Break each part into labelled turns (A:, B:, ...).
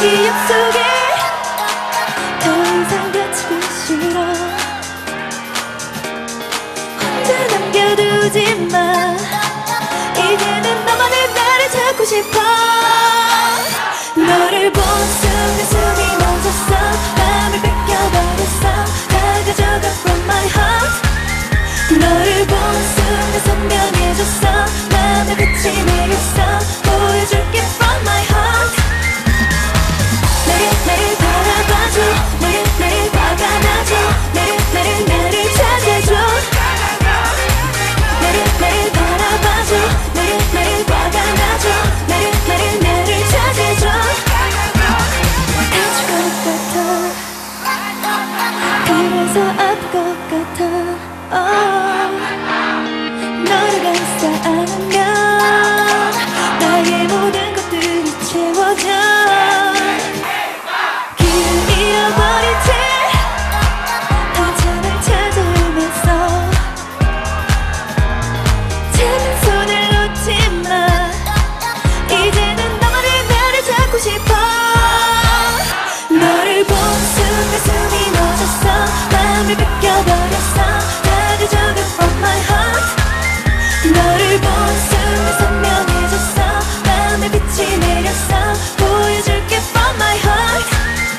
A: 기억 속에 더 이상 갇히기 싫어. 혼자 남겨두지 마. 이제는 너만의 나를 찾고 싶어. 너를 본 순간 숨이 멈췄어. 맘을 뺏겨버렸어. 다 가져가 from my heart. 너를 본 순간 선명해졌어. 맘에 빛이 내렸어. 보여줄게 from my heart. 나를 바라봐줘. 나를 화가 나줘. 나를 찾아줘. 나를 바라봐줘. 나를 화가 나줘. 나를 찾아줘. 아플 것 같아. 그래서 아플 것 같아. 너를 감싸 안으면 나의 모든 것들이 채워져. 길을 잃어버린 채 한참을 찾아오면서 찾은 손을 놓지 마. 이제는 너만의 나를 찾고 싶어. 너를 본 순간 숨이 멎었어. 맘을 뺏겨버렸어. 다 가져가 from my heart. 너를 본 순간 선명해졌어. 맘에 빛이 내렸어. 보여줄게 from my heart.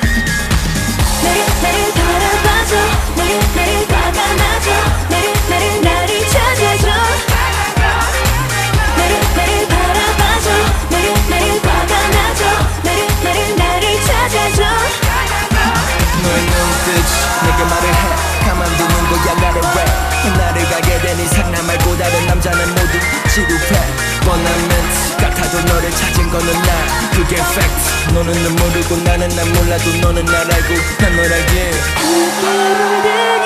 A: 나를 바라봐줘. 나를 화가 나줘. 나를 찾아줘. 나를 바라봐줘. 나를 화가 나줘. 나를 찾아줘.
B: 너의 눈빛 내게 말을 해. 가만두는 거야 나를 왜. 나를 가게 된 이상 나 말고 다른 남자는 모두 지루해. 뻔한 멘트 같아도 너를 찾은 거는 나. 그게 팩트. 너는 날 모르고 나는 날 몰라도 너는 날 알고 난 널 알게.
A: 그게 물드니